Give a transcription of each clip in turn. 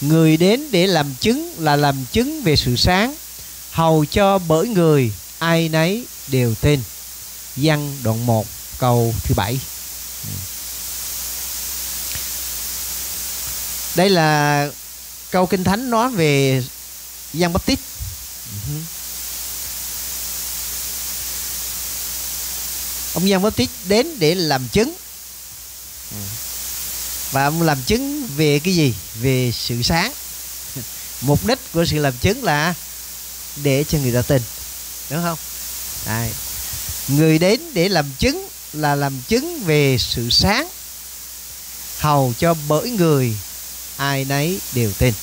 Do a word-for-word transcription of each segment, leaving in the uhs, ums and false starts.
Người đến để làm chứng là làm chứng về sự sáng, hầu cho bởi người ai nấy đều tin. Giăng đoạn một câu thứ bảy. Đây là câu Kinh Thánh nói về Giăng Báp-tít. Ông Giăng Báp-tít đến để làm chứng. Và ông làm chứng về cái gì? Về sự sáng. Mục đích của sự làm chứng là để cho người ta tin, đúng không? Đấy. Người đến để làm chứng là làm chứng về sự sáng, hầu cho bởi người ai nấy đều tin.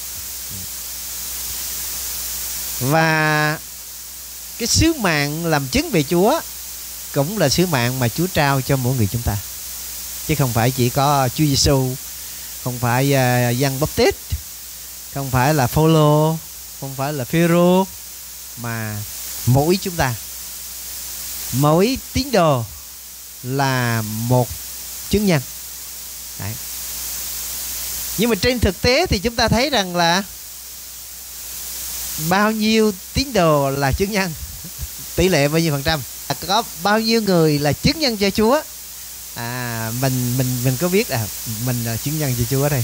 Và cái sứ mạng làm chứng về Chúa cũng là sứ mạng mà Chúa trao cho mỗi người chúng ta, chứ không phải chỉ có Chúa Giêsu, không phải uh, Giăng Báp-tít, không phải là Phô-lô, không phải là Phêrô, mà mỗi chúng ta, mỗi tín đồ là một chứng nhân. Đấy. Nhưng mà trên thực tế thì chúng ta thấy rằng là bao nhiêu tín đồ là chứng nhân, tỷ lệ bao nhiêu phần trăm, có bao nhiêu người là chứng nhân cho Chúa. À, mình mình mình có biết à, mình là chứng nhân cho Chúa đây.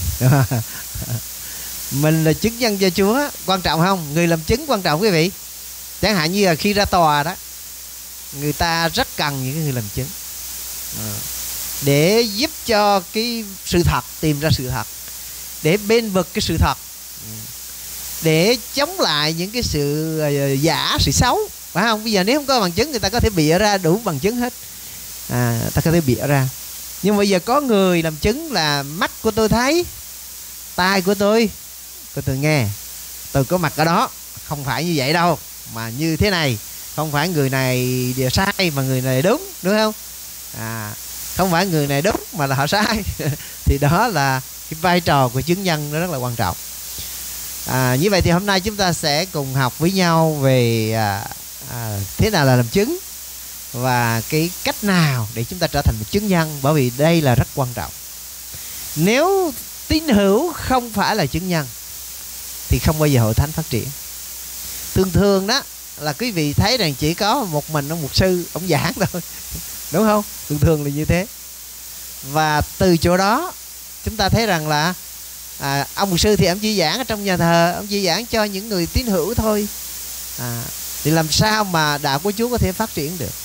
Mình là chứng nhân cho Chúa, quan trọng không? Người làm chứng quan trọng quý vị. Chẳng hạn như là khi ra tòa đó, người ta rất cần những người làm chứng à, để giúp cho cái sự thật tìm ra sự thật, để bên vực cái sự thật, để chống lại những cái sự giả, sự xấu, phải không? Bây giờ nếu không có bằng chứng, người ta có thể bịa ra đủ bằng chứng hết. À, ta có thể bịa ra. Nhưng mà bây giờ có người làm chứng là mắt của tôi thấy, tai của tôi của tôi nghe, tôi có mặt ở đó, không phải như vậy đâu, mà như thế này. Không phải người này đều sai mà người này đúng, đúng không? À, không phải người này đúng mà là họ sai. Thì đó là cái vai trò của chứng nhân, nó rất là quan trọng. À, như vậy thì hôm nay chúng ta sẽ cùng học với nhau về à, à, thế nào là làm chứng và cái cách nào để chúng ta trở thành một chứng nhân, bởi vì đây là rất quan trọng. Nếu tín hữu không phải là chứng nhân thì không bao giờ hội thánh phát triển. Thường thường đó là quý vị thấy rằng chỉ có một mình ông mục sư, ông giảng thôi, đúng không? Thường thường là như thế. Và từ chỗ đó chúng ta thấy rằng là à, ông mục sư thì ông chỉ giảng ở trong nhà thờ, ông chỉ giảng cho những người tín hữu thôi. À, thì làm sao mà đạo của Chúa có thể phát triển được?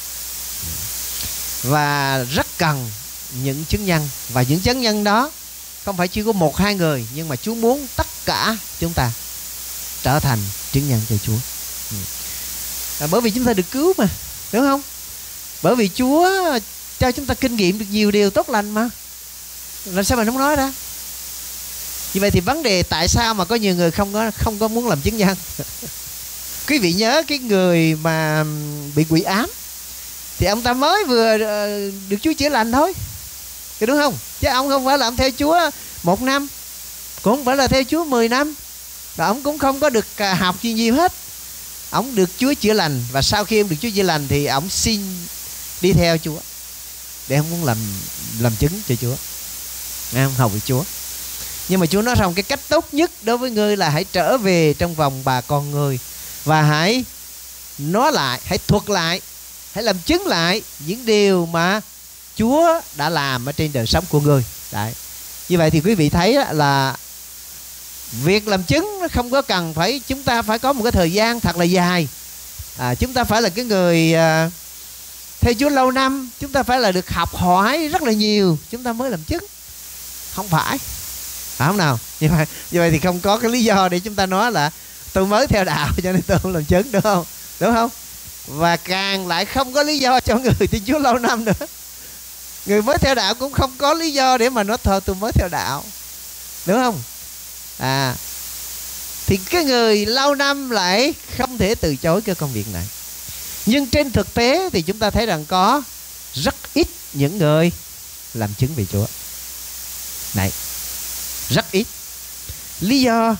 Và rất cần những chứng nhân. Và những chứng nhân đó không phải chỉ có một hai người, nhưng mà Chúa muốn tất cả chúng ta trở thành chứng nhân cho Chúa. À, bởi vì chúng ta được cứu mà, đúng không? Bởi vì Chúa cho chúng ta kinh nghiệm được nhiều điều tốt lành mà, làm sao mà không nói ra? Như vậy thì vấn đề tại sao mà có nhiều người không có không có muốn làm chứng nhân? Quý vị nhớ cái người mà bị quỷ ám, thì ông ta mới vừa được Chúa chữa lành thôi, đúng không? Chứ ông không phải là ông theo Chúa một năm, cũng không phải là theo Chúa mười năm, và ông cũng không có được học gì nhiều hết. Ông được Chúa chữa lành, và sau khi ông được Chúa chữa lành thì ông xin đi theo Chúa, để ông muốn làm làm chứng cho Chúa, ông hầu với Chúa. Nhưng mà Chúa nói rằng cái cách tốt nhất đối với ngươi là hãy trở về trong vòng bà con ngươi, và hãy nói lại, hãy thuật lại, hãy làm chứng lại những điều mà Chúa đã làm ở trên đời sống của ngươi. Đấy. Như vậy thì quý vị thấy là việc làm chứng nó không có cần phải chúng ta phải có một cái thời gian thật là dài. À, chúng ta phải là cái người à, theo Chúa lâu năm, chúng ta phải là được học hỏi rất là nhiều chúng ta mới làm chứng. Không phải, phải không nào? Như vậy, như vậy thì không có cái lý do để chúng ta nói là tôi mới theo đạo cho nên tôi không làm chứng, đúng không? Đúng không? Và càng lại không có lý do cho người tin Chúa lâu năm nữa. Người mới theo đạo cũng không có lý do để mà nói thôi tôi mới theo đạo, đúng không? À, thì cái người lâu năm lại không thể từ chối cái công việc này. Nhưng trên thực tế thì chúng ta thấy rằng có rất ít những người làm chứng về Chúa này, rất ít. Lý do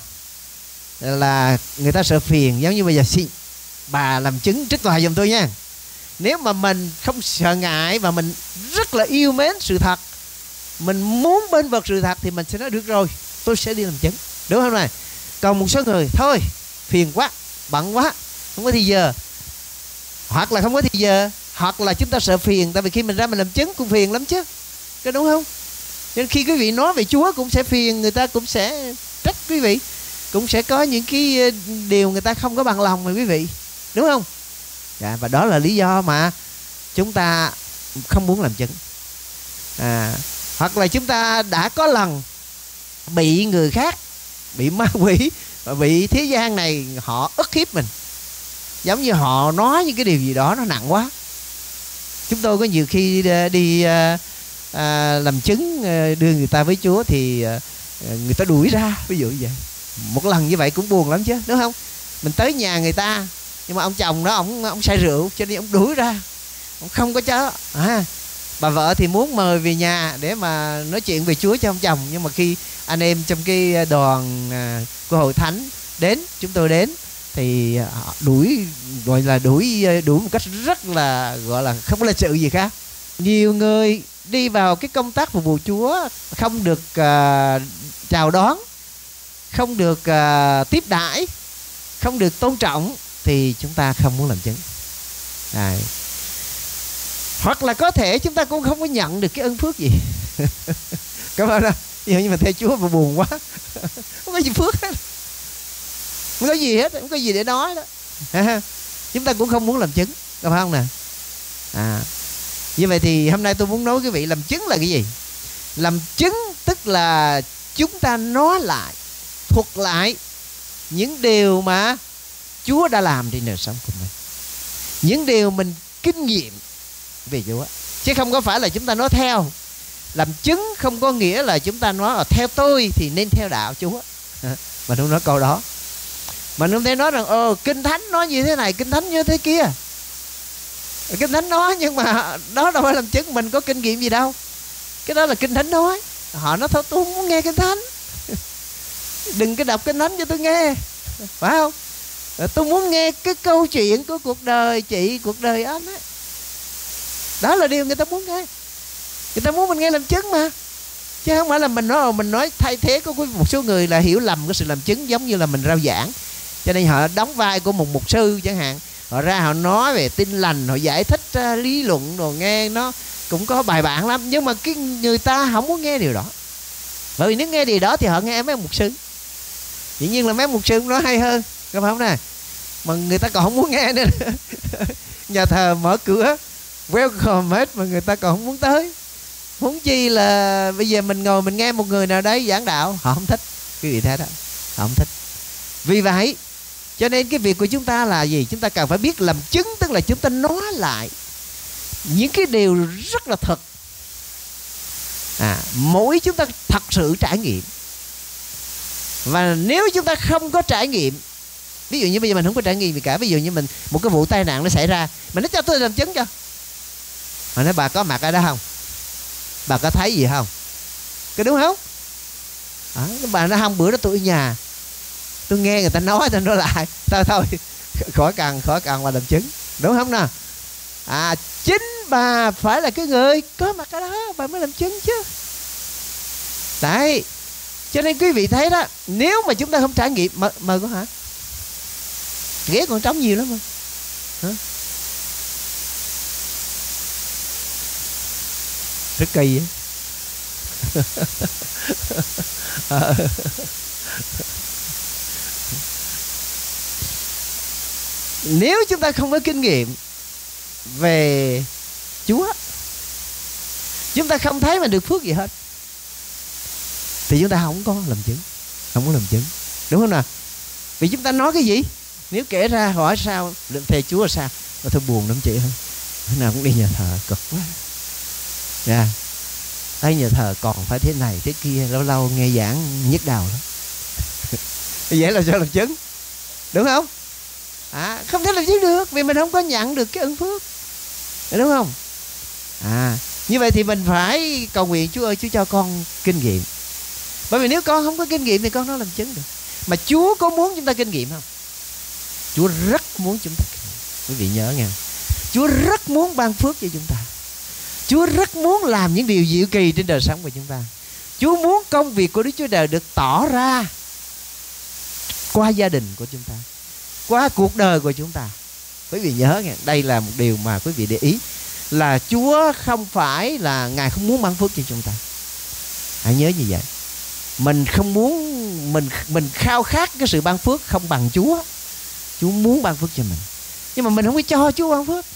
là người ta sợ phiền. Giống như bây giờ xin bà làm chứng trước tòa giùm tôi nha. Nếu mà mình không sợ ngại và mình rất là yêu mến sự thật, mình muốn bên vực sự thật, thì mình sẽ nói được rồi, tôi sẽ đi làm chứng. đúng không này? Còn một số người thôi phiền quá, bận quá, không có thì giờ, hoặc là không có thì giờ, hoặc là chúng ta sợ phiền, tại vì khi mình ra mình làm chứng cũng phiền lắm chứ, có đúng không? Nên khi quý vị nói về Chúa cũng sẽ phiền, người ta cũng sẽ trách quý vị, cũng sẽ có những cái điều người ta không có bằng lòng mà quý vị, đúng không? Dạ, và đó là lý do mà chúng ta không muốn làm chứng. À, hoặc là chúng ta đã có lần bị người khác, bị ma quỷ và bị thế gian này họ ức hiếp mình, giống như họ nói những cái điều gì đó nó nặng quá. Chúng tôi có nhiều khi đi, đi à, à, làm chứng đưa người ta với Chúa thì à, người ta đuổi ra, ví dụ như vậy. Một lần như vậy cũng buồn lắm chứ, đúng không? Mình tới nhà người ta nhưng mà ông chồng đó ông ông say rượu cho nên ông đuổi ra, ông không có chớ. À, bà vợ thì muốn mời về nhà để mà nói chuyện về Chúa cho ông chồng, nhưng mà khi anh em trong cái đoàn à, của hội thánh đến, chúng tôi đến thì đuổi, gọi là đuổi đuổi một cách rất là gọi là không có lịch sự gì khác. Nhiều người đi vào cái công tác phục vụ Chúa không được uh, chào đón, không được uh, tiếp đãi, không được tôn trọng thì chúng ta không muốn làm chứng. Đấy. Hoặc là có thể chúng ta cũng không có nhận được cái ân phước gì. Các bạn ơi, ví dụ như mà theo Chúa mà buồn quá, không có gì phước hết, không có gì hết, không có gì để nói đó. Chúng ta cũng không muốn làm chứng, đúng không nè? À, như vậy thì hôm nay tôi muốn nói quý vị làm chứng là cái gì? Làm chứng tức là chúng ta nói lại, thuật lại những điều mà Chúa đã làm trên đời sống của mình, những điều mình kinh nghiệm về Chúa, chứ không có phải là chúng ta nói theo. Làm chứng không có nghĩa là chúng ta nói là theo tôi thì nên theo đạo Chúa. Mình không nói câu đó. Mình không thể nói rằng ờ Kinh Thánh nói như thế này, Kinh Thánh như thế kia. Kinh Thánh nói nhưng mà đó đâu phải làm chứng, mình có kinh nghiệm gì đâu. Cái đó là Kinh Thánh nói. Họ nói thôi tôi không muốn nghe Kinh Thánh, đừng có đọc Kinh Thánh cho tôi nghe, phải không? Tôi muốn nghe cái câu chuyện của cuộc đời chị, cuộc đời anh ấy. Đó là điều người ta muốn nghe. Người ta muốn mình nghe làm chứng mà, chứ không phải là mình nói mình nói thay thế. Có một số người là hiểu lầm cái sự làm chứng giống như là mình rao giảng, cho nên họ đóng vai của một mục sư chẳng hạn, họ ra họ nói về tin lành, họ giải thích uh, lý luận rồi nghe nó cũng có bài bản lắm, nhưng mà cái người ta không muốn nghe điều đó. Bởi vì nếu nghe điều đó thì họ nghe mấy ông mục sư. Dĩ nhiên là mấy ông mục sư nói hay hơn, có phải không nè? Mà người ta còn không muốn nghe nữa. Nhà thờ mở cửa welcome hết mà người ta còn không muốn tới. Muốn chi là bây giờ mình ngồi mình nghe một người nào đấy giảng đạo, họ không thích. Quý vị thấy đó, họ không thích. Vì vậy cho nên cái việc của chúng ta là gì? Chúng ta cần phải biết làm chứng, tức là chúng ta nói lại những cái điều rất là thật. À, mỗi chúng ta thật sự trải nghiệm. Và nếu chúng ta không có trải nghiệm, ví dụ như bây giờ mình không có trải nghiệm gì cả, ví dụ như mình một cái vụ tai nạn nó xảy ra, mình nói cho tôi làm chứng cho. Mà nói bà có mặt ở đó không? Bà có thấy gì không? Cái đúng không? À, bà nói không, bữa đó tôi ở nhà tôi nghe người ta nói, tôi nói lại. Thôi thôi, khỏi cần, khỏi cần mà làm chứng, đúng không nào? À, chính bà phải là cái người có mặt ở đó, bà mới làm chứng chứ. Đấy, cho nên quý vị thấy đó, nếu mà chúng ta không trải nghiệm, mời, mời có hả? Ghế còn trống nhiều lắm mà. Hả? Rất kỳ vậy. Nếu chúng ta không có kinh nghiệm về Chúa, chúng ta không thấy mà được phước gì hết, thì chúng ta không có làm chứng, không có làm chứng, đúng không nào? Vì chúng ta nói cái gì? Nếu kể ra hỏi sao thầy Chúa là sao? Tôi buồn lắm chị ơi, thế nào cũng đi nhà thờ cực quá. Dạ, yeah. Ở nhà thờ còn phải thế này thế kia, lâu lâu nghe giảng nhức đầu lắm. Vậy là sao làm chứng, đúng không? À, không thể làm chứng được vì mình không có nhận được cái ân phước, đúng không? À, như vậy thì mình phải cầu nguyện Chúa ơi, Chúa cho con kinh nghiệm. Bởi vì nếu con không có kinh nghiệm thì con nó làm chứng được. Mà Chúa có muốn chúng ta kinh nghiệm không? Chúa rất muốn chúng ta kinh nghiệm. Quý vị nhớ nha, Chúa rất muốn ban phước cho chúng ta. Chúa rất muốn làm những điều diệu kỳ trên đời sống của chúng ta. Chúa muốn công việc của Đức Chúa Trời được tỏ ra qua gia đình của chúng ta, qua cuộc đời của chúng ta. Quý vị nhớ nghe, đây là một điều mà quý vị để ý, là Chúa không phải là Ngài không muốn ban phước cho chúng ta. Hãy nhớ như vậy. Mình không muốn, mình mình khao khát cái sự ban phước không bằng Chúa. Chúa muốn ban phước cho mình, nhưng mà mình không có cho Chúa ban phước.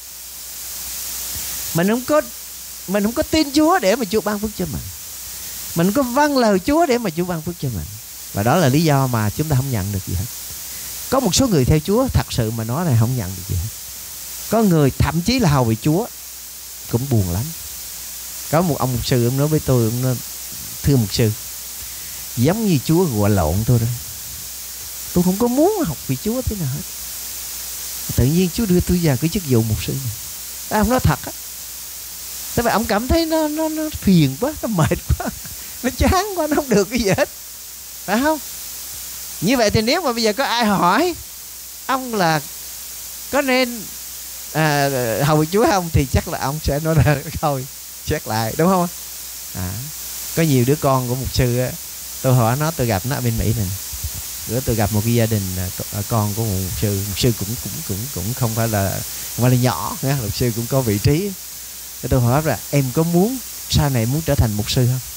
Mình không có mình không có tin Chúa để mà Chúa ban phước cho mình. Mình không có vâng lời Chúa để mà Chúa ban phước cho mình. Và đó là lý do mà chúng ta không nhận được gì hết. Có một số người theo Chúa thật sự mà nói là không nhận được gì hết. Có người thậm chí là hầu vị Chúa cũng buồn lắm. Có một ông mục sư, ông nói với tôi, ông nói, thưa mục sư, giống như Chúa gọi lộn tôi rồi. Tôi không có muốn học vị Chúa thế nào hết. Tự nhiên Chúa đưa tôi vào cái chức vụ mục sư này. À, ông nói thật á. Tại vì ông cảm thấy nó, nó, nó phiền quá, nó mệt quá, nó chán quá, nó không được cái gì hết. Phải không? Như vậy thì nếu mà bây giờ có ai hỏi ông là có nên à, hầu vị Chúa không, thì chắc là ông sẽ nói ra thôi, xét lại, đúng không? À, có nhiều đứa con của mục sư á, tôi hỏi nó, tôi gặp nó ở bên Mỹ này. Bữa tôi gặp một cái gia đình con của một mục sư, mục sư cũng cũng cũng cũng không phải là không phải là nhỏ, nghe, mục sư cũng có vị trí. Thế tôi hỏi là em có muốn sau này muốn trở thành mục sư không?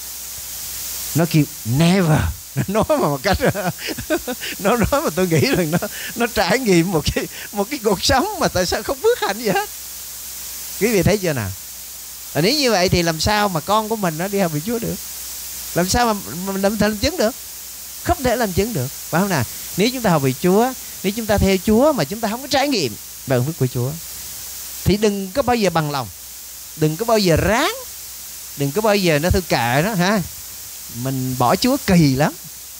Nó kêu never. Nó nói mà một cách nó nói mà tôi nghĩ rằng nó nó trải nghiệm một cái một cái cuộc sống mà tại sao không phước hạnh gì hết. Quý vị thấy chưa nào? Và nếu như vậy thì làm sao mà con của mình nó đi học vị Chúa được? Làm sao mà mình làm, làm chứng được? Không thể làm chứng được, phải không nào? Nếu chúng ta học vị Chúa, nếu chúng ta theo Chúa mà chúng ta không có trải nghiệm về ơn phước của Chúa, thì đừng có bao giờ bằng lòng, đừng có bao giờ ráng, đừng có bao giờ nó thôi kệ đó ha. Mình bỏ Chúa kỳ lắm.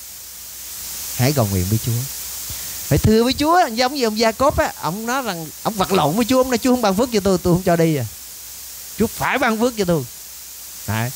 Hãy cầu nguyện với Chúa, phải thưa với Chúa. Giống như ông Gia-cốp á, ông nói rằng ông vật lộn với Chúa, ông nói Chúa không ban phước cho tôi, tôi không cho đi à. Chúa phải ban phước cho tôi. Đấy.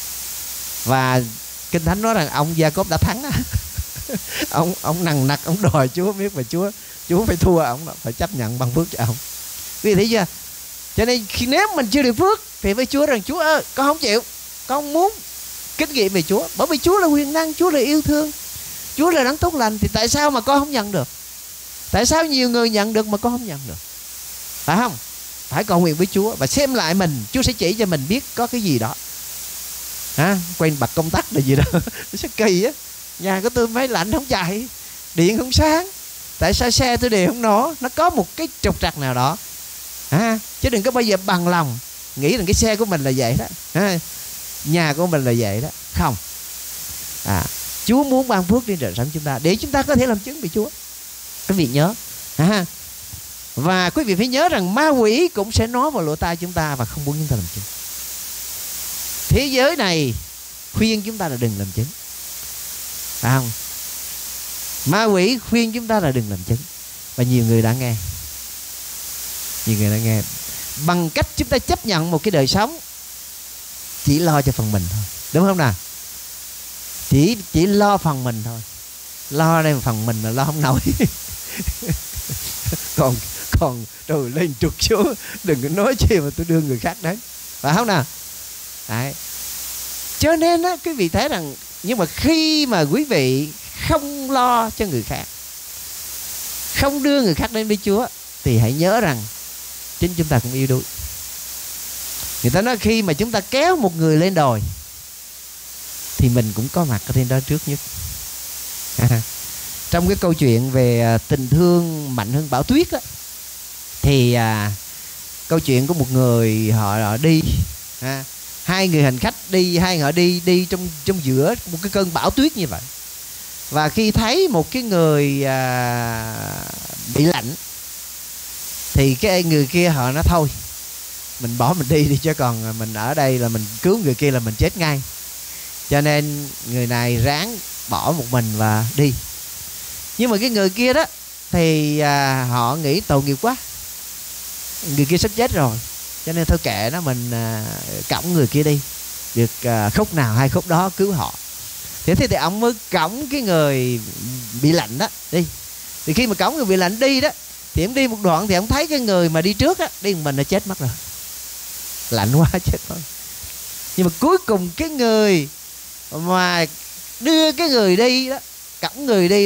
Và Kinh Thánh nói rằng ông Gia-cốp đã thắng á. ông ông nằng nặc ông đòi Chúa biết, mà Chúa Chúa phải thua ông, phải chấp nhận ban phước cho ông. Quý vị thấy chưa? Cho nên khi nếu mình chưa được phước thì với Chúa rằng Chúa ơi, con không chịu, con không muốn kinh nghiệm về Chúa, bởi vì Chúa là quyền năng, Chúa là yêu thương, Chúa là đấng tốt lành, thì tại sao mà con không nhận được? Tại sao nhiều người nhận được mà con không nhận được? Phải không? Phải cầu nguyện với Chúa và xem lại mình, Chúa sẽ chỉ cho mình biết có cái gì đó. À, quên bật công tắc là gì đó. Sao kỳ á, nhà của tôi máy lạnh không chạy, điện không sáng, tại sao xe tôi điện không nổ? Nó có một cái trục trặc nào đó. À, chứ đừng có bao giờ bằng lòng nghĩ rằng cái xe của mình là vậy đó, à, nhà của mình là vậy đó. Không. À, Chúa muốn ban phước trên đời sống chúng ta để chúng ta có thể làm chứng về Chúa. Quý vị nhớ. À, và quý vị phải nhớ rằng ma quỷ cũng sẽ nói vào lỗ tai chúng ta và không muốn chúng ta làm chứng. Thế giới này khuyên chúng ta là đừng làm chứng, phải không? Ma quỷ khuyên chúng ta là đừng làm chứng. Và nhiều người đã nghe, nhiều người đã nghe bằng cách chúng ta chấp nhận một cái đời sống chỉ lo cho phần mình thôi, đúng không nào? Chỉ chỉ lo phần mình thôi, lo đây phần mình là lo không nổi. còn còn rồi lên trục xuống, đừng có nói chi mà tôi đưa người khác đến, phải không nào? Đấy. Cho nên á, quý vị thấy rằng, nhưng mà khi mà quý vị không lo cho người khác, không đưa người khác đến với Chúa, thì hãy nhớ rằng chính chúng ta cũng yếu đuối. Người ta nói khi mà chúng ta kéo một người lên đồi thì mình cũng có mặt ở trên đó trước nhất. Trong cái câu chuyện về tình thương mạnh hơn bão tuyết á, thì à, câu chuyện của một người họ, họ đi à, hai người hành khách đi, hai người họ đi đi trong trong giữa một cái cơn bão tuyết như vậy. Và khi thấy một cái người à, bị lạnh, thì cái người kia họ nói thôi mình bỏ mình đi đi, chứ còn mình ở đây là mình cứu người kia là mình chết ngay. Cho nên người này ráng bỏ một mình và đi. Nhưng mà cái người kia đó thì à, họ nghĩ tội nghiệp quá, người kia sắp chết rồi, cho nên thôi kệ nó, mình à, cõng người kia đi, được à, khúc nào hai khúc đó cứu họ. Thế thì, thì ông mới cõng cái người bị lạnh đó đi. Thì khi mà cõng người bị lạnh đi đó, thì ông đi một đoạn thì ông thấy cái người mà đi trước á, đi một mình là chết mất rồi, lạnh quá chết mất. Nhưng mà cuối cùng cái người mà đưa cái người đi đó, cõng người đi đó,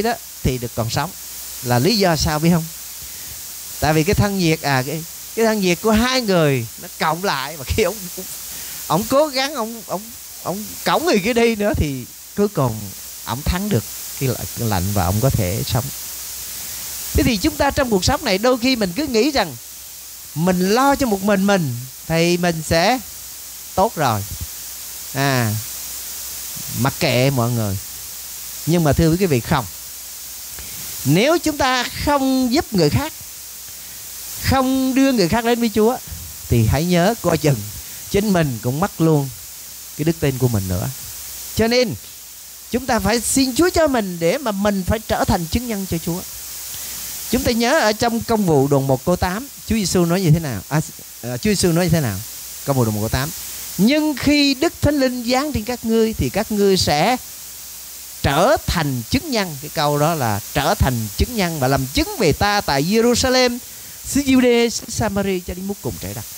thì được còn sống. Là lý do sao biết không? Tại vì cái thân nhiệt à cái, cái thân nhiệt của hai người nó cộng lại, và khi ông ông cố gắng ông ông ông cõng người kia đi nữa thì cuối cùng ông thắng được cái lạnh và ông có thể sống. Thế thì chúng ta trong cuộc sống này đôi khi mình cứ nghĩ rằng mình lo cho một mình mình thì mình sẽ tốt rồi, à mặc kệ mọi người. Nhưng mà thưa quý vị, không. Nếu chúng ta không giúp người khác, không đưa người khác đến với Chúa, thì hãy nhớ coi chừng chính mình cũng mất luôn cái đức tin của mình nữa. Cho nên chúng ta phải xin Chúa cho mình để mà mình phải trở thành chứng nhân cho Chúa. Chúng ta nhớ ở trong Công vụ đoạn một câu tám, Chúa Giêsu nói như thế nào? À, Chúa Giêsu nói như thế nào? Công vụ đoạn một câu tám. Nhưng khi Đức Thánh Linh giáng trên các ngươi thì các ngươi sẽ trở thành chứng nhân. Cái câu đó là trở thành chứng nhân và làm chứng về ta tại Jerusalem, xứ Giu-đê, xứ Sa-ma-ri cho đến mức cùng trái đất.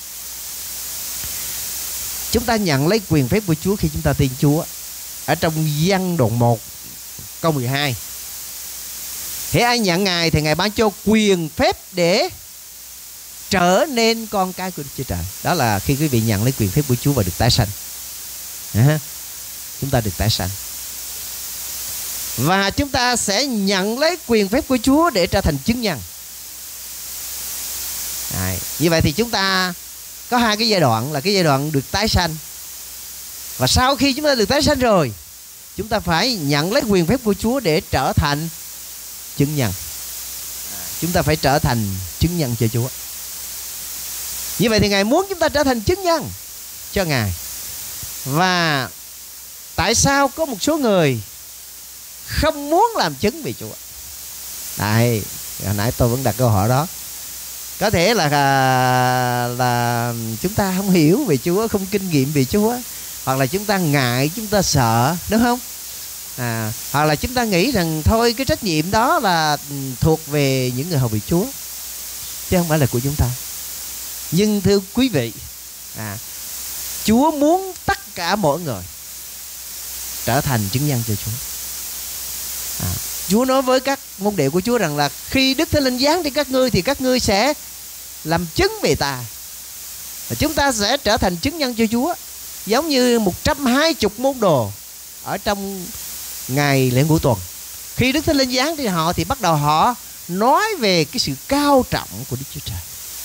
Chúng ta nhận lấy quyền phép của Chúa khi chúng ta tin Chúa. Ở trong Giăng đoạn một câu mười hai, hễ ai nhận Ngài thì Ngài ban cho quyền phép để trở nên con cái của Đức Chúa Trời. Đó là khi quý vị nhận lấy quyền phép của Chúa và được tái sanh. À, chúng ta được tái sanh. Và chúng ta sẽ nhận lấy quyền phép của Chúa để trở thành chứng nhân. À, như vậy thì chúng ta có hai cái giai đoạn, là cái giai đoạn được tái sanh. Và sau khi chúng ta được tái sanh rồi, chúng ta phải nhận lấy quyền phép của Chúa để trở thành chứng nhân. À, chúng ta phải trở thành chứng nhân cho Chúa. Như vậy thì Ngài muốn chúng ta trở thành chứng nhân cho Ngài. Và tại sao có một số người không muốn làm chứng về Chúa? Đây, hồi nãy tôi vẫn đặt câu hỏi đó. Có thể là là chúng ta không hiểu về Chúa, không kinh nghiệm về Chúa, hoặc là chúng ta ngại, chúng ta sợ, đúng không? À, hoặc là chúng ta nghĩ rằng thôi cái trách nhiệm đó là thuộc về những người hầu việc Chúa, chứ không phải là của chúng ta. Nhưng thưa quý vị, à, Chúa muốn tất cả mọi người trở thành chứng nhân cho Chúa. À, Chúa nói với các môn đệ của Chúa rằng là khi Đức Thánh Linh giáng trên các ngươi thì các ngươi sẽ làm chứng về ta. Và chúng ta sẽ trở thành chứng nhân cho Chúa, giống như một trăm hai mươi môn đồ ở trong ngày lễ ngũ tuần. Khi Đức Thánh Linh giáng trên họ thì bắt đầu họ nói về cái sự cao trọng của Đức Chúa Trời.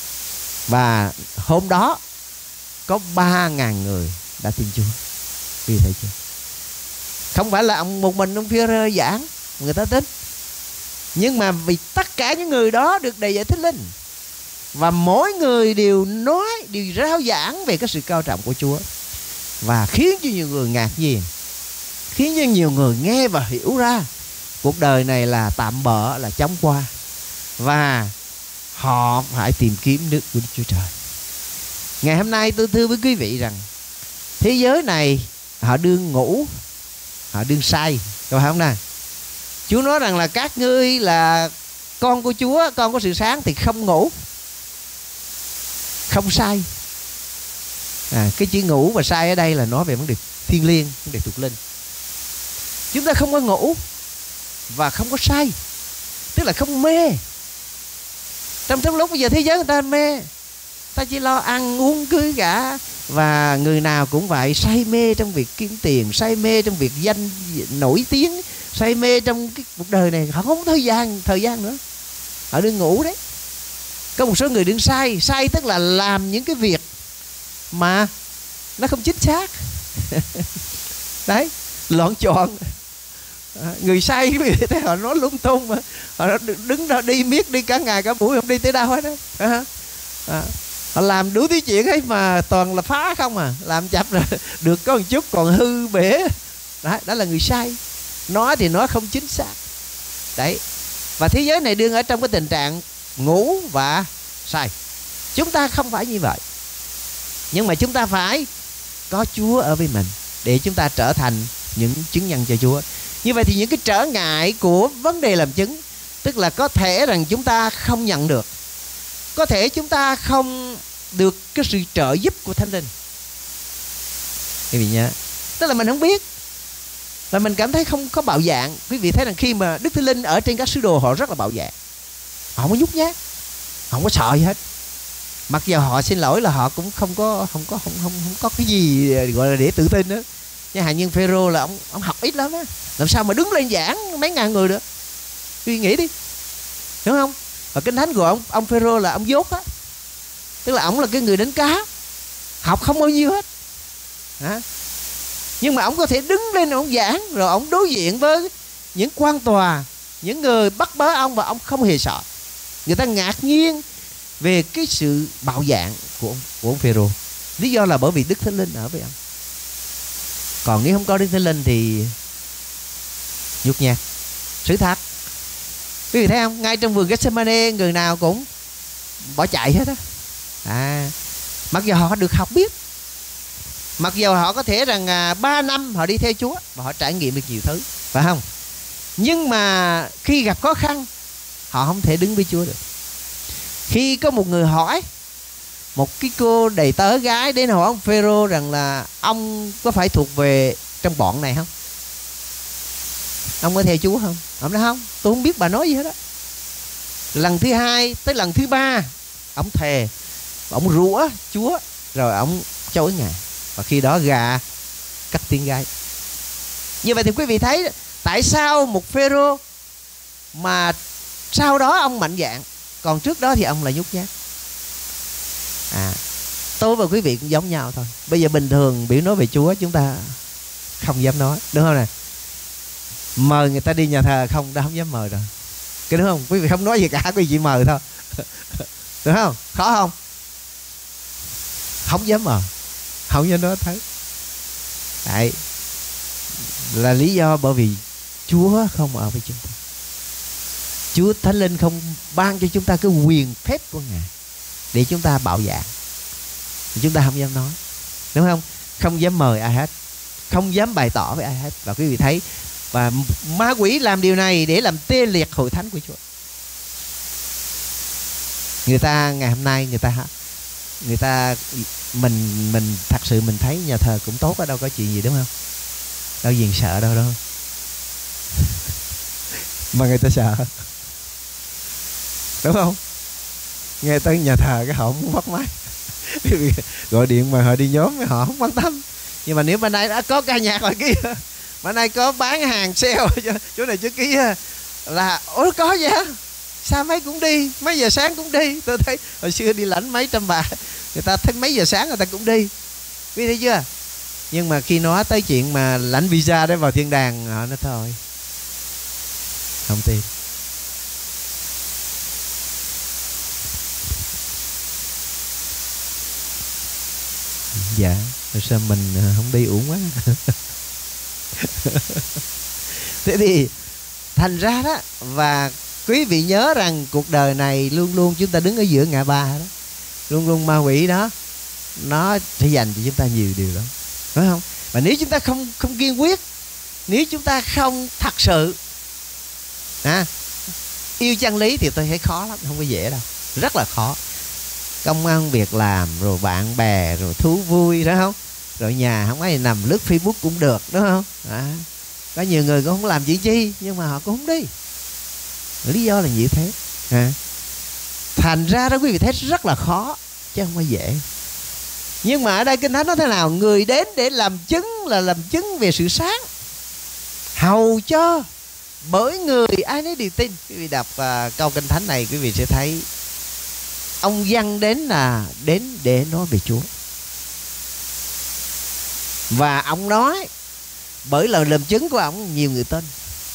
Và hôm đó có ba ngàn người đã tin Chúa. Vì thấy chưa? Không phải là ông một mình ông Phi-e-rơ giảng người ta tin, nhưng mà vì tất cả những người đó được đầy dạy Thánh Linh, và mỗi người đều nói, đều rao giảng về cái sự cao trọng của Chúa, và khiến cho nhiều người ngạc nhiên, khiến cho nhiều người nghe và hiểu ra cuộc đời này là tạm bợ, là chóng qua, và họ phải tìm kiếm nước của Đức Chúa Trời. Ngày hôm nay tôi thưa với quý vị rằng thế giới này họ đương ngủ, họ đương say, có phải không nào? Chúa nói rằng là các ngươi là con của Chúa, con của sự sáng thì không ngủ, không say. À, cái chữ ngủ và say ở đây là nói về vấn đề thiêng liêng, vấn đề thuộc linh. Chúng ta không có ngủ và không có say, tức là không mê. Trong trong lúc bây giờ thế giới người ta mê, ta chỉ lo ăn uống cưới gả, và người nào cũng vậy, say mê trong việc kiếm tiền, say mê trong việc danh nổi tiếng, say mê trong cái cuộc đời này. Họ không có thời gian thời gian nữa, họ đừng ngủ đấy. Có một số người đừng say, say tức là làm những cái việc mà nó không chính xác. Đấy, loạn trọn. À, người say quý vị thấy họ nói lung tung mà, họ đứng đó đi miết đi cả ngày cả buổi không đi tới đâu hết đó. À, à, họ làm đủ thứ chuyện ấy mà toàn là phá không à, làm chập rồi được có một chút còn hư bể. Đấy, đó là người say, nói thì nói không chính xác. Đấy, và thế giới này đương ở trong cái tình trạng ngủ và say. Chúng ta không phải như vậy, nhưng mà chúng ta phải có Chúa ở với mình để chúng ta trở thành những chứng nhân cho Chúa. Như vậy thì những cái trở ngại của vấn đề làm chứng, tức là có thể rằng chúng ta không nhận được, có thể chúng ta không được cái sự trợ giúp của Thánh Linh. Quý vị nhớ, tức là mình không biết, Và mình cảm thấy không có bạo dạn. Quý vị thấy rằng khi mà Đức Thánh Linh ở trên các sứ đồ, họ rất là bạo dạn, họ không có nhút nhát, họ không có sợ gì hết. Mặc dù họ xin lỗi là họ cũng không có không có không không không có cái gì gọi là để tự tin đó. Như Hạ nhân Phêrô là ông ông học ít lắm á, làm sao mà đứng lên giảng mấy ngàn người được. Suy nghĩ đi, đúng không? Và Kinh Thánh của ông ông Phêrô là ông dốt á, tức là ông là cái người đánh cá, học không bao nhiêu hết. Đó. Nhưng mà ông có thể đứng lên ông giảng, rồi ông đối diện với những quan tòa, những người bắt bớ ông, và ông không hề sợ. Người ta ngạc nhiên về cái sự bạo dạn của ông, của ông Phêrô. Lý do là bởi vì Đức Thánh Linh ở với ông. Còn nếu không có Đức Thánh Linh thì nhút nhát. Sự thật, quý vị thấy không? Ngay trong vườn Gethsemane, người nào cũng bỏ chạy hết á. À, mặc dù họ được học biết, mặc dù họ có thể rằng à, ba năm họ đi theo Chúa và họ trải nghiệm được nhiều thứ, phải không? Nhưng mà khi gặp khó khăn, họ không thể đứng với Chúa được. Khi có một người hỏi, một cái cô đầy tớ gái đến hỏi ông Phêrô rằng là ông có phải thuộc về trong bọn này không? Ông có theo Chúa không? Ông nói không, tôi không biết bà nói gì hết đó. Lần thứ hai tới lần thứ ba, ông thề, ông rủa Chúa, rồi ông chối Ngài. Và khi đó gà cất tiếng gáy. Như vậy thì quý vị thấy tại sao một Phêrô mà sau đó ông mạnh dạn, còn trước đó thì ông là nhút nhát. À, tôi và quý vị cũng giống nhau thôi. Bây giờ bình thường biểu nói về Chúa chúng ta không dám nói, đúng không nè? Mời người ta đi nhà thờ không, đã không dám mời rồi, cái đúng không? Quý vị không nói gì cả, quý vị chỉ mời thôi. Đúng không? Khó không? Không dám mời, không dám nói thấy. Đấy là lý do bởi vì Chúa không ở với chúng ta. Chúa Thánh Linh không ban cho chúng ta cái quyền phép của Ngài để chúng ta bạo dạn. Chúng ta không dám nói, đúng không? Không dám mời ai hết, không dám bày tỏ với ai hết. Và quý vị thấy, và ma quỷ làm điều này để làm tê liệt hội thánh của Chúa. Người ta ngày hôm nay người ta người ta mình mình thật sự mình thấy nhà thờ cũng tốt, ở đâu có chuyện gì, đúng không? Đâu gì sợ đâu đâu. Mà người ta sợ, đúng không? Nghe tới nhà thờ cái họ không muốn bắt máy. Gọi điện mà họ đi nhóm họ không quan tâm. Nhưng mà nếu bên đây đã có ca nhạc rồi kia, bên đây có bán hàng sale chỗ này chỗ kia, là ủa có vậy hả? Sao mấy cũng đi, mấy giờ sáng cũng đi. Tôi thấy hồi xưa đi lãnh mấy trăm bạc, người ta thấy mấy giờ sáng người ta cũng đi. Biết thấy chưa? Nhưng mà khi nói tới chuyện mà lãnh visa để vào thiên đàng, họ nói thôi, không tin. Dạ, rồi sao mình không đi uổng quá. Thế thì thành ra đó, và quý vị nhớ rằng cuộc đời này luôn luôn chúng ta đứng ở giữa ngã ba đó. Luôn luôn ma quỷ đó, nó sẽ dành cho chúng ta nhiều điều lắm, phải không? Và nếu chúng ta không không kiên quyết, nếu chúng ta không thật sự à, yêu chân lý, thì tôi thấy khó lắm, không có dễ đâu, rất là khó. Công ăn việc làm, rồi bạn bè, rồi thú vui, đó không? Rồi nhà không có gì nằm lướt Facebook cũng được, đúng không? À, có nhiều người cũng không làm chuyện chi, nhưng mà họ cũng không đi. Lý do là như thế. À, thành ra đó quý vị thấy rất là khó, chứ không phải dễ. Nhưng mà ở đây Kinh Thánh nói thế nào? Người đến để làm chứng là làm chứng về sự sáng, hầu cho bởi người ai nấy đều tin. Quý vị đọc uh, câu Kinh Thánh này, quý vị sẽ thấy ông Giăng đến là đến để nói về Chúa. Và ông nói bởi lời làm chứng của ông, nhiều người tin.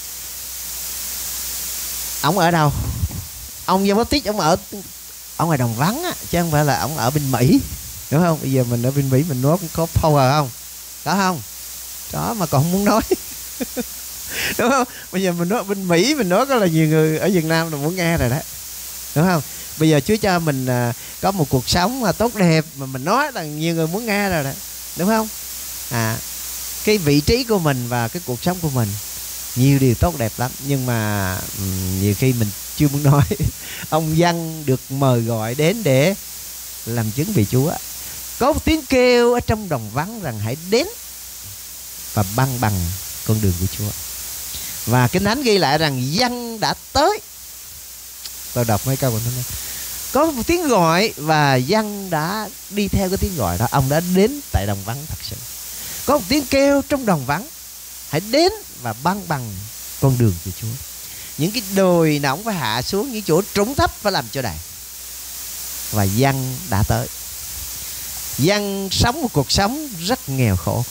Ông ở đâu? Ông Giăng Báp-tít ông ở ông ở Đồng Vắng á, chứ không phải là ông ở bên Mỹ, đúng không? Bây giờ mình ở bên Mỹ mình nói có power không? Có không? Có mà còn không muốn nói. Đúng không? Bây giờ mình nói bên Mỹ, mình nói có là nhiều người ở Việt Nam là muốn nghe rồi đó, đúng không? Bây giờ Chúa cho mình à, có một cuộc sống mà tốt đẹp, mà mình nói là nhiều người muốn nghe rồi đó, đúng không? À, cái vị trí của mình và cái cuộc sống của mình nhiều điều tốt đẹp lắm, nhưng mà um, nhiều khi mình chưa muốn nói. Ông Giăng được mời gọi đến để làm chứng về Chúa. Có một tiếng kêu ở trong đồng vắng rằng hãy đến và băng bằng con đường của Chúa. Và Kinh Thánh ghi lại rằng dân đã tới. Tôi đọc mấy câu của nó. Có một tiếng gọi và dân đã đi theo cái tiếng gọi đó. Ông đã đến tại đồng vắng thật sự. Có một tiếng kêu trong đồng vắng, hãy đến và băng bằng con đường của Chúa. Những cái đồi nào ông phải hạ xuống, những chỗ trũng thấp phải làm cho đầy. Và dân đã tới. Dân sống một cuộc sống rất nghèo khổ.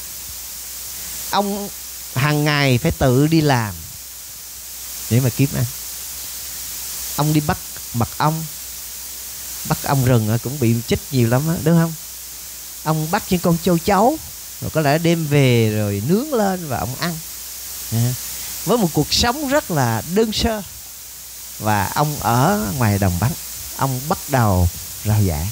Ông hàng ngày phải tự đi làm để mà kiếm ăn. Ông đi bắt mật ong, bắt ong rừng cũng bị chích nhiều lắm đó, đúng không? Ông bắt những con châu chấu, rồi có lẽ đem về rồi nướng lên và ông ăn. À, với một cuộc sống rất là đơn sơ. Và ông ở ngoài đồng vắng, ông bắt đầu rao giảng.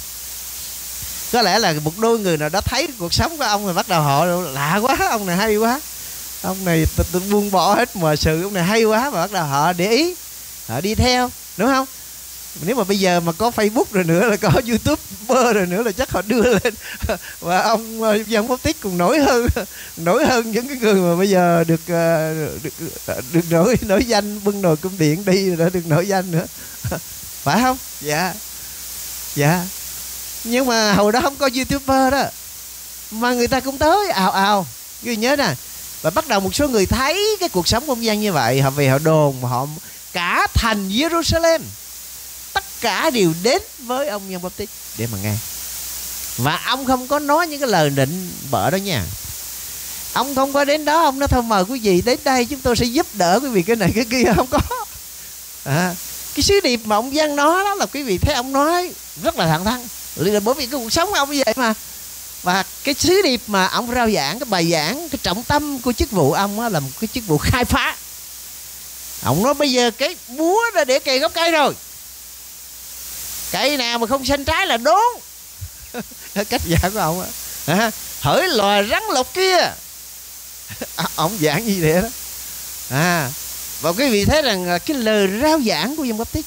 Có lẽ là một đôi người nào đó thấy cuộc sống của ông rồi bắt đầu họ lạ quá, ông này hay quá, ông này tôi buông bỏ hết mọi sự, ông này hay quá, và bắt đầu họ để ý, họ đi theo, đúng không? Nếu mà bây giờ mà có Facebook rồi nữa, là có YouTuber rồi nữa, là chắc họ đưa lên. Và ông Giăng Baptist còn nổi hơn, nổi hơn những cái người mà bây giờ được được, được nổi nổi danh, bưng nồi cung điện đi rồi được nổi danh nữa. Phải không? Dạ. Dạ. Nhưng mà hồi đó không có YouTuber đó, mà người ta cũng tới ào ào. Ghi nhớ nè. Và bắt đầu một số người thấy cái cuộc sống của ông Giăng như vậy, họ về họ đồn, họ cả thành Jerusalem tất cả đều đến với ông Giăng Baptist để mà nghe. Và ông không có nói những cái lời định bợ đó nha. Ông không có đến đó ông nói thôi mời quý vị đến đây, chúng tôi sẽ giúp đỡ quý vị cái này cái kia. Không có. À, cái sứ điệp mà ông Giăng nói đó là quý vị thấy ông nói rất là thẳng thắn, là bởi vì cái cuộc sống của ông như vậy mà. Và cái sứ điệp mà ông rao giảng, cái bài giảng, cái trọng tâm của chức vụ ông là một cái chức vụ khai phá. Ông nói bây giờ cái búa đã để cây gốc cây rồi, cây nào mà không xanh trái là đốn. Cách giảng của ông á. Hỡi loài rắn lục kia. Ông giảng như thế đó. À, và quý vị thấy rằng cái lời rao giảng của Giăng Baptist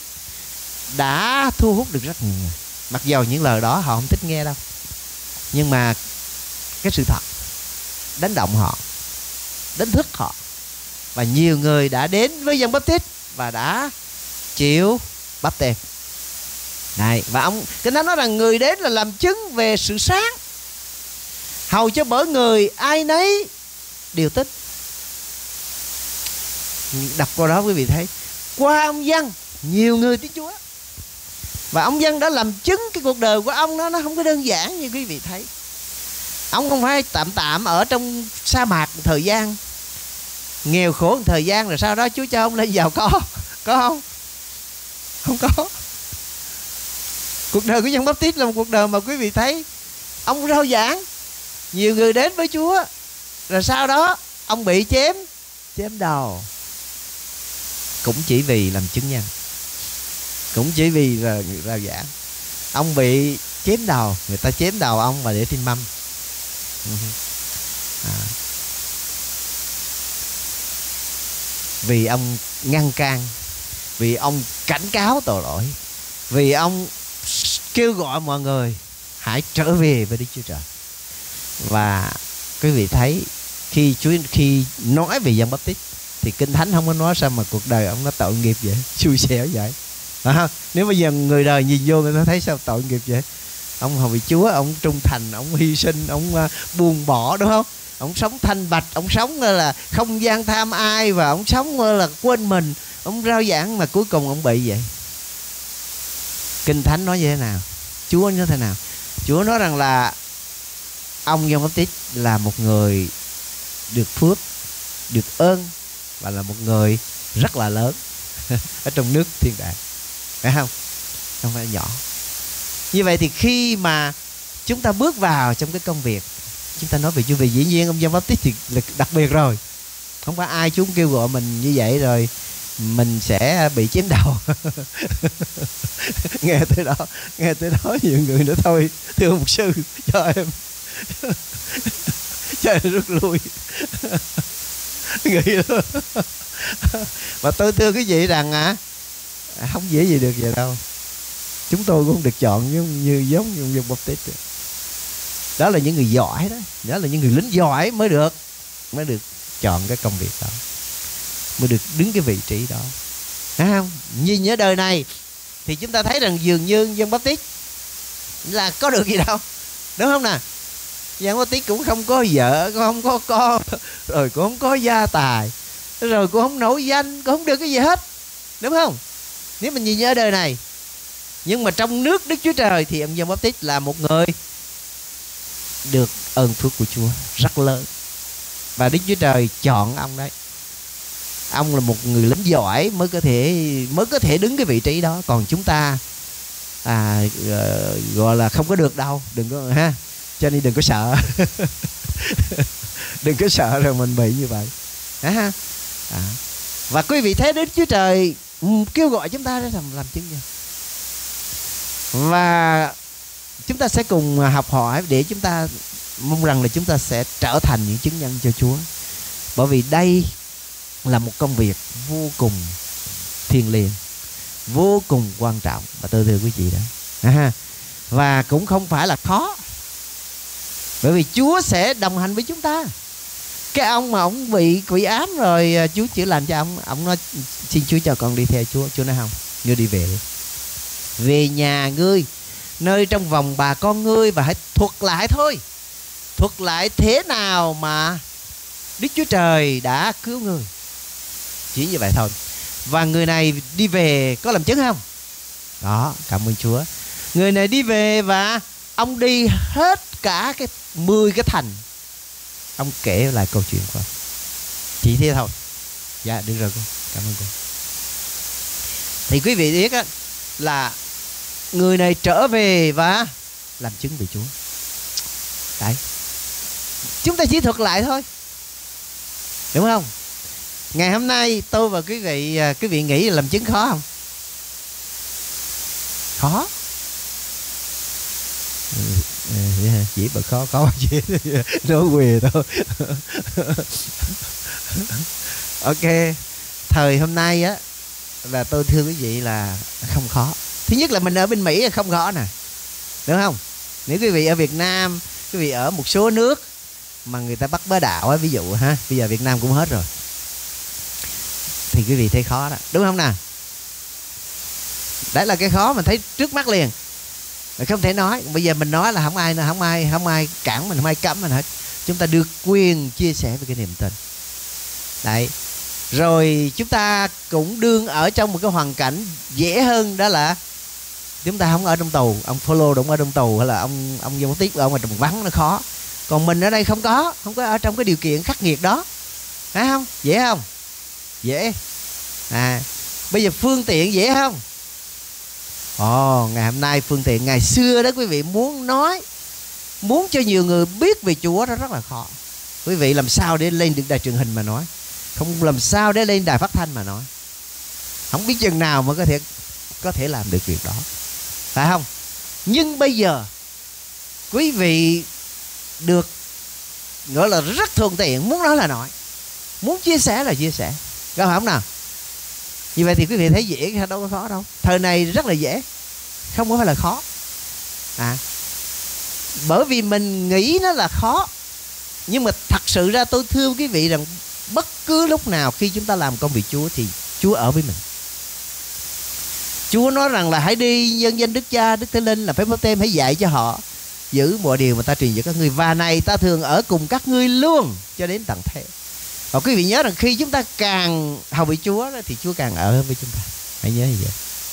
đã thu hút được rất nhiều người. Mặc dầu những lời đó họ không thích nghe đâu, nhưng mà cái sự thật đánh động họ, đánh thức họ. Và nhiều người đã đến với Giăng Baptist và đã chịu báp têm. Này, và ông cái nó nói rằng người đến là làm chứng về sự sáng, hầu cho bởi người ai nấy đều tích. Đọc qua đó quý vị thấy qua ông Giăng nhiều người tin Chúa. Và ông Giăng đã làm chứng cái cuộc đời của ông đó, nó không có đơn giản như quý vị thấy. Ông không phải tạm tạm ở trong sa mạc một thời gian, nghèo khổ một thời gian rồi sau đó Chúa cho ông lên giàu có. Có không? Không có. Cuộc đời của Giăng Baptist là một cuộc đời mà quý vị thấy ông rao giảng, nhiều người đến với Chúa, rồi sau đó ông bị chém chém đầu, cũng chỉ vì làm chứng nhân, cũng chỉ vì là rao giảng. Ông bị chém đầu, người ta chém đầu ông và để tin mâm. À. Vì ông ngăn can, vì ông cảnh cáo tội lỗi, vì ông kêu gọi mọi người hãy trở về với Đức Chúa Trời. Và quý vị thấy khi Chúa khi nói về Giăng Baptist thì Kinh Thánh không có nói sao mà cuộc đời ông nó tội nghiệp vậy, xui xẻo vậy. À, nếu bây giờ người đời nhìn vô người ta thấy sao tội nghiệp vậy. Ông hầu vị Chúa, ông trung thành, ông hy sinh, ông uh, buông bỏ, đúng không? Ông sống thanh bạch, ông sống là không gian tham ai, và ông sống là quên mình, ông rao giảng mà cuối cùng ông bị vậy. Kinh Thánh nói như thế nào? Chúa nói thế nào? Chúa nói rằng là ông Giăng Baptist là một người được phước, được ơn, và là một người rất là lớn ở trong nước thiên đàng, phải không? Không phải nhỏ. Như vậy thì khi mà chúng ta bước vào trong cái công việc, chúng ta nói về Chúa, vì dĩ nhiên ông Giăng Baptist thì là đặc biệt rồi. Không phải ai Chúa kêu gọi mình như vậy rồi mình sẽ bị chém đầu. Nghe tới đó, nghe tới đó nhiều người nữa thôi, thưa mục sư cho em cho em rút lui. Nghĩ đó. Và tôi thưa quý vị rằng à, không dễ gì được vậy đâu. Chúng tôi cũng không được chọn như, như giống như ông Giăng Baptist. Đó là những người giỏi đó, đó là những người lính giỏi mới được mới được chọn cái công việc đó, mới được đứng cái vị trí đó. Thấy không? Nhìn nhớ đời này thì chúng ta thấy rằng dường như Giăng Báp-tít là có được gì đâu, đúng không nào? Giăng Báp-tít cũng không có vợ, cũng không có con, rồi cũng không có gia tài, rồi cũng không nổi danh, cũng không được cái gì hết, đúng không? Nếu mình nhìn nhớ đời này. Nhưng mà trong nước Đức Chúa Trời thì ông Giăng Báp-tít là một người được ơn phước của Chúa rất lớn, và Đức Chúa Trời chọn ông đấy. Ông là một người lính giỏi mới có thể mới có thể đứng cái vị trí đó. Còn chúng ta à, gọi là không có được đâu, đừng có ha. Cho nên đừng có sợ. Đừng có sợ rồi mình bị như vậy ha. À. Và quý vị thấy Đức Chúa Trời kêu gọi chúng ta để làm, làm chứng nhân. Và chúng ta sẽ cùng học hỏi để chúng ta mong rằng là chúng ta sẽ trở thành những chứng nhân cho Chúa. Bởi vì đây là một công việc vô cùng thiêng liêng, vô cùng quan trọng, và tôi thưa quý vị đó. À, và cũng không phải là khó, bởi vì Chúa sẽ đồng hành với chúng ta. Cái ông mà ông bị quỷ ám rồi, Chúa chữa lành cho ông, ông nói xin Chúa cho con đi theo Chúa. Chúa nói không, ngươi đi về đi, về nhà ngươi, nơi trong vòng bà con ngươi, và hãy thuật lại thôi, thuật lại thế nào mà Đức Chúa Trời đã cứu ngươi. Chỉ như vậy thôi. Và người này đi về có làm chứng không? Đó, cảm ơn Chúa. Người này đi về và ông đi hết cả cái mười cái thành. Ông kể lại câu chuyện của ông. Chỉ thế thôi. Dạ, được rồi cô. Cảm ơn cô. Thì quý vị biết á, là người này trở về và làm chứng về Chúa. Đấy. Chúng ta chỉ thuật lại thôi, đúng không? Ngày hôm nay tôi và quý vị quý vị nghĩ làm chứng khó không? Khó. Chỉ mà khó khó chỉ nói quề thôi. Ok. Thời hôm nay á là tôi thưa quý vị là không khó. Thứ nhất là mình ở bên Mỹ là không khó nè, đúng không? Nếu quý vị ở Việt Nam, quý vị ở một số nước mà người ta bắt bớ đạo á, ví dụ ha, bây giờ Việt Nam cũng hết rồi, thì quý vị thấy khó đó, đúng không nào? Đấy là cái khó mình thấy trước mắt liền, mình không thể nói. Bây giờ mình nói là không ai không ai không ai cản mình, không ai cấm mình hết. Chúng ta được quyền chia sẻ về cái niềm tin. Đấy. Rồi chúng ta cũng đương ở trong một cái hoàn cảnh dễ hơn, đó là chúng ta không ở trong tù. Ông Phaolô đúng ở trong tù, hay là ông ông Giăng Báp-tít ông ở trong vắng, nó khó. Còn mình ở đây không có, không có ở trong cái điều kiện khắc nghiệt đó, phải không? Dễ không? Dễ. À, bây giờ phương tiện dễ không? Ồ, ngày hôm nay phương tiện. Ngày xưa đó quý vị muốn nói, muốn cho nhiều người biết về Chúa đó rất là khó. Quý vị làm sao để lên được đài truyền hình mà nói, không làm sao để lên đài phát thanh mà nói, không biết chừng nào mà có thể có thể làm được việc đó, phải không? Nhưng bây giờ quý vị được gọi là rất thuận tiện, muốn nói là nói, muốn chia sẻ là chia sẻ, có phải không nào? Như vậy thì quý vị thấy dễ, đâu có khó đâu. Thời này rất là dễ, không có phải là khó. À, bởi vì mình nghĩ nó là khó, nhưng mà thật sự ra tôi thưa quý vị rằng bất cứ lúc nào khi chúng ta làm công việc Chúa thì Chúa ở với mình. Chúa nói rằng là hãy đi nhân danh Đức Cha, Đức Thánh Linh là phép báp têm, hãy dạy cho họ giữ mọi điều mà ta truyền cho các ngươi, và này ta thường ở cùng các ngươi luôn cho đến tận thế. Và quý vị nhớ rằng khi chúng ta càng hầu vị Chúa thì Chúa càng ở với chúng ta. Hãy nhớ như vậy.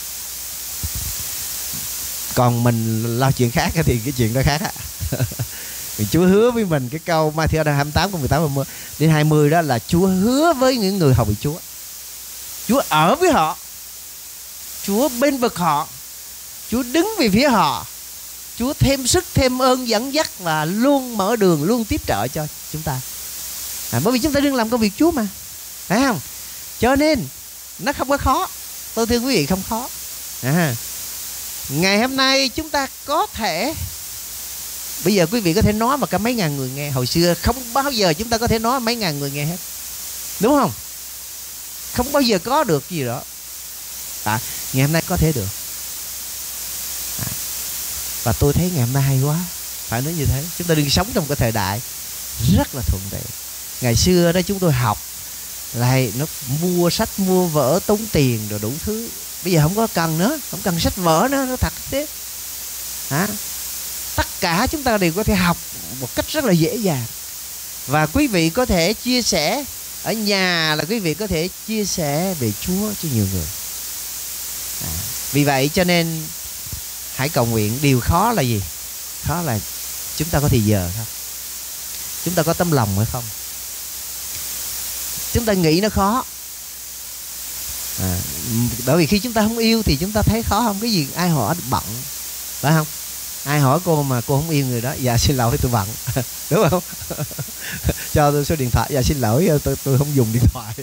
Còn mình lo chuyện khác thì cái chuyện đó khác á. Chúa hứa với mình cái câu Ma-thi-ơ hai mươi tám câu mười tám đến hai mươi đó là Chúa hứa với những người hầu vị Chúa. Chúa ở với họ, Chúa bên vực họ, Chúa đứng về phía họ, Chúa thêm sức, thêm ơn dẫn dắt, và luôn mở đường, luôn tiếp trợ cho chúng ta. À, bởi vì chúng ta đừng làm công việc Chúa mà, phải không? Cho nên nó không có khó. Tôi thưa quý vị, không khó. À, ngày hôm nay chúng ta có thể, bây giờ quý vị có thể nói mà cả mấy ngàn người nghe. Hồi xưa không bao giờ chúng ta có thể nói mấy ngàn người nghe hết, đúng không? Không bao giờ có được gì đó. À, ngày hôm nay có thể được. À, và tôi thấy ngày hôm nay hay quá, phải nói như thế. Chúng ta đừng sống trong cái thời đại rất là thuận tiện. Ngày xưa đó chúng tôi học là nó mua sách, mua vở, tốn tiền rồi đủ thứ. Bây giờ không có cần nữa, không cần sách vở nữa, nó thật thế. Hả? Tất cả chúng ta đều có thể học một cách rất là dễ dàng. Và quý vị có thể chia sẻ ở nhà, là quý vị có thể chia sẻ về Chúa cho nhiều người. À, vì vậy cho nên hãy cầu nguyện. Điều khó là gì? Khó là chúng ta có thì giờ không? Chúng ta có tấm lòng hay không? Chúng ta nghĩ nó khó. À, bởi vì khi chúng ta không yêu thì chúng ta thấy khó không? Cái gì ai hỏi bận, phải không? Ai hỏi cô mà cô không yêu người đó, dạ xin lỗi tôi bận. Đúng không? Cho tôi số điện thoại, dạ xin lỗi tôi tôi không dùng điện thoại.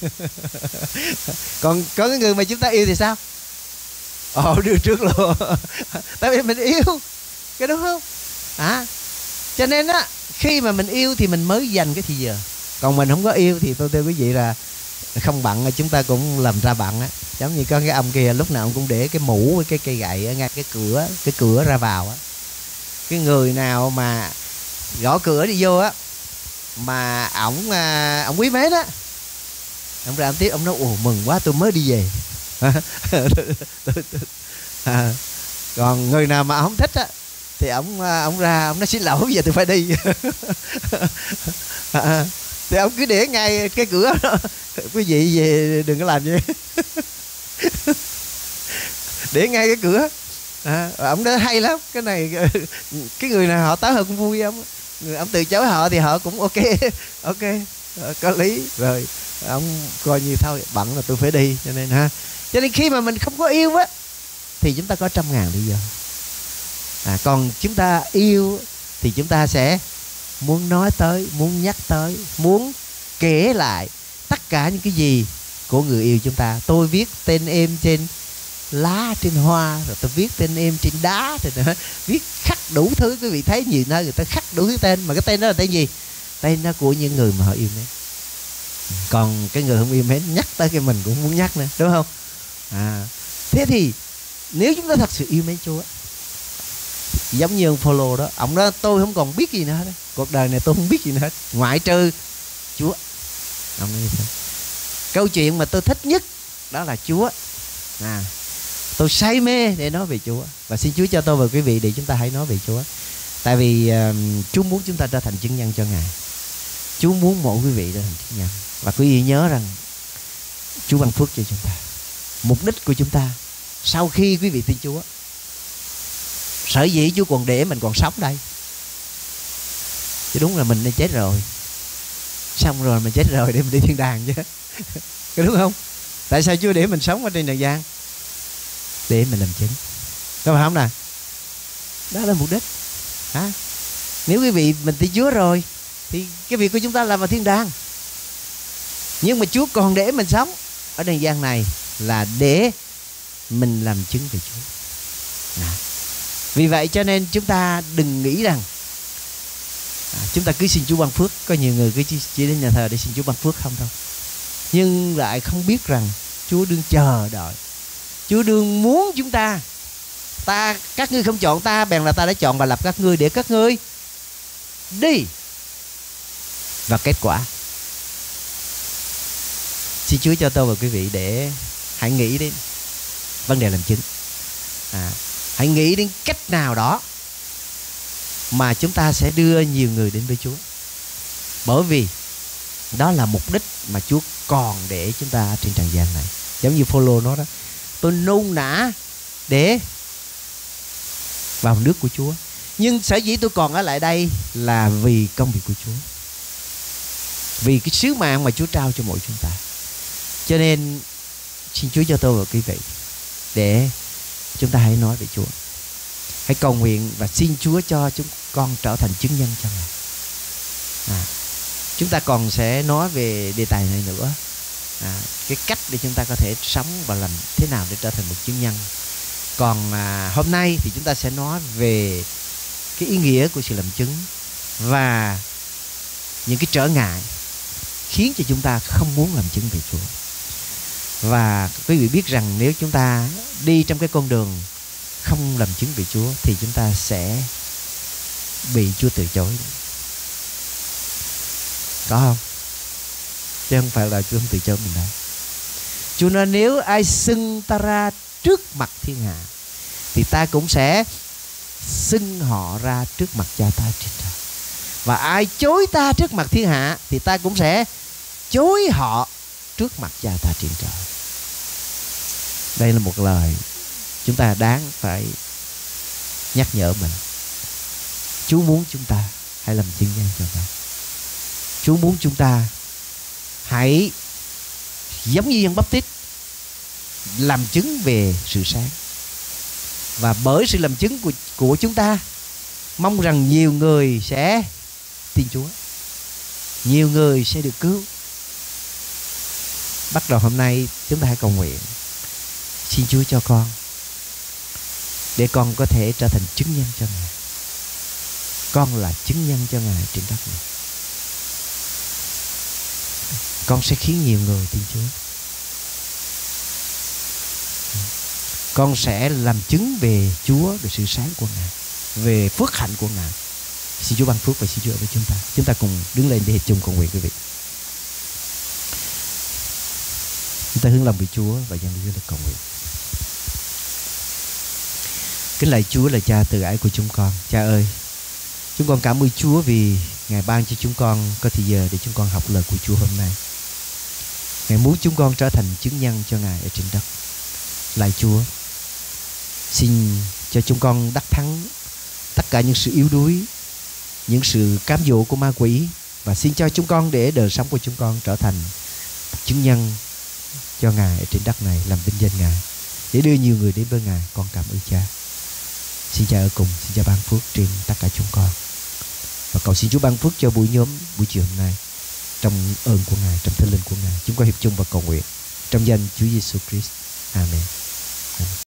Còn có cái người mà chúng ta yêu thì sao? Ồ, đưa trước luôn. Tại vì mình yêu, cái đúng không? À, cho nên á, khi mà mình yêu thì mình mới dành cái thì giờ. Còn mình không có yêu thì tôi thưa quý vị là không bận, chúng ta cũng làm ra bận á. Giống như có cái ông kia lúc nào ông cũng để cái mũ với cái cây gậy ở ngay cái cửa, cái cửa ra vào á. Cái người nào mà gõ cửa đi vô á, mà ổng ổng quý mến á, ông ra ông tiếp, ông nói ồ mừng quá tôi mới đi về. À, còn người nào mà không thích á thì ông ông ra ông nói xin lỗi giờ tôi phải đi. À, thì ông cứ để ngay cái cửa đó. Quý vị về đừng có làm vậy. Để ngay cái cửa. À, ông đó hay lắm. Cái này cái người nào họ tới họ cũng vui ông. Người ông từ chối họ thì họ cũng ok. Ok, có lý. Rồi ông coi như thôi, bận là tôi phải đi. Cho nên ha, cho nên khi mà mình không có yêu á thì chúng ta có trăm ngàn lý do. À, còn chúng ta yêu thì chúng ta sẽ muốn nói tới, muốn nhắc tới, muốn kể lại tất cả những cái gì của người yêu chúng ta. Tôi viết tên em trên lá, trên hoa, rồi tôi viết tên em trên đá, rồi nữa viết khắc đủ thứ. Quý vị thấy nhiều nơi người ta khắc đủ thứ tên, mà cái tên đó là tên gì? Tên đó của những người mà họ yêu mến. Còn cái người không yêu mến nhắc tới cái mình cũng muốn nhắc nữa, đúng không? À, thế thì nếu chúng ta thật sự yêu mến Chúa, giống như ông Phaolô đó, ông đó tôi không còn biết gì nữa hết, cuộc đời này tôi không biết gì nữa hết ngoại trừ Chúa. Ông nói như thế. Câu chuyện mà tôi thích nhất đó là Chúa. À, tôi say mê để nói về Chúa. Và xin Chúa cho tôi và quý vị để chúng ta hãy nói về Chúa. Tại vì uh, Chúa muốn chúng ta trở thành chứng nhân cho Ngài. Chúa muốn mỗi quý vị trở thành chứng nhân. Và quý vị nhớ rằng Chúa ban phước cho chúng ta. Mục đích của chúng ta sau khi quý vị tin Chúa, sở dĩ Chúa còn để mình còn sống đây, chứ đúng là mình đã chết rồi, xong rồi mình chết rồi để mình đi thiên đàng chứ. Cái đúng không? Tại sao Chúa để mình sống ở trên trần gian? Để mình làm chứng, có phải không nào? Đó là mục đích. Hả? Nếu quý vị mình tin Chúa rồi thì cái việc của chúng ta là vào thiên đàng. Nhưng mà Chúa còn để mình sống ở trần gian này là để mình làm chứng về Chúa. À, vì vậy cho nên chúng ta đừng nghĩ rằng à, chúng ta cứ xin Chúa ban phước. Có nhiều người cứ chỉ, chỉ đến nhà thờ để xin Chúa ban phước không đâu, nhưng lại không biết rằng Chúa đương chờ đợi, Chúa đương muốn chúng ta. Ta các ngươi không chọn ta, bèn là ta đã chọn và lập các ngươi để các ngươi đi và kết quả. Xin Chúa cho tôi và quý vị để hãy nghĩ đến vấn đề làm chứng. À, hãy nghĩ đến cách nào đó mà chúng ta sẽ đưa nhiều người đến với Chúa. Bởi vì đó là mục đích mà Chúa còn để chúng ta trên trần gian này. Giống như Phaolô nói đó, tôi nôn nã để vào nước của Chúa. Nhưng sở dĩ tôi còn ở lại đây là vì công việc của Chúa, vì cái sứ mạng mà Chúa trao cho mỗi chúng ta. Cho nên xin Chúa cho tôi và quý vị để chúng ta hãy nói về Chúa. Hãy cầu nguyện và xin Chúa cho chúng con trở thành chứng nhân cho Ngài. À, chúng ta còn sẽ nói về đề tài này nữa. À, cái cách để chúng ta có thể sống và làm thế nào để trở thành một chứng nhân. Còn à, hôm nay thì chúng ta sẽ nói về cái ý nghĩa của sự làm chứng và những cái trở ngại khiến cho chúng ta không muốn làm chứng về Chúa. Và quý vị biết rằng nếu chúng ta đi trong cái con đường không làm chứng về Chúa thì chúng ta sẽ bị Chúa từ chối. Có không? chứ không phải là Chúa không từ chối mình đâu. Chúa nói nếu ai xưng ta ra trước mặt thiên hạ thì ta cũng sẽ xưng họ ra trước mặt Cha ta trên trời. Và ai chối ta trước mặt thiên hạ thì ta cũng sẽ chối họ trước mặt Cha ta trên trời. Đây là một lời chúng ta đáng phải nhắc nhở mình. Chúa muốn chúng ta hãy làm chứng nhân cho Ngài. Chúa muốn chúng ta hãy giống như Giăng Báp-tít làm chứng về sự sáng. Và bởi sự làm chứng của, của chúng ta, mong rằng nhiều người sẽ tin Chúa, nhiều người sẽ được cứu. Bắt đầu hôm nay chúng ta hãy cầu nguyện: xin Chúa cho con, để con có thể trở thành chứng nhân cho Ngài. Con là chứng nhân cho Ngài trên đất này. Con sẽ khiến nhiều người tin Chúa. Con sẽ làm chứng về Chúa, về sự sáng của Ngài, về phước hạnh của Ngài. Xin Chúa ban phước và xin Chúa ở với chúng ta. Chúng ta cùng đứng lên để hiệp chung cầu nguyện quý vị. Chúng ta hướng lòng về Chúa và dâng lên cầu nguyện. Kính lạy Chúa là Cha từ ái của chúng con. Cha ơi, chúng con cảm ơn Chúa vì Ngài ban cho chúng con có thời giờ để chúng con học lời của Chúa hôm nay. Ngài muốn chúng con trở thành chứng nhân cho Ngài ở trên đất. Lạy Chúa, xin cho chúng con đắc thắng tất cả những sự yếu đuối, những sự cám dỗ của ma quỷ. Và xin cho chúng con để đời sống của chúng con trở thành chứng nhân cho Ngài ở trên đất này, làm vinh danh Ngài, để đưa nhiều người đến với Ngài. Con cảm ơn Cha. Xin Cha ở cùng, xin Cha ban phước trên tất cả chúng con. Và cầu xin Chúa ban phước cho buổi nhóm buổi chiều hôm nay, trong ơn của Ngài, trong thánh linh của Ngài. Chúng con hiệp chung và cầu nguyện trong danh Chúa Giêsu Christ. Amen.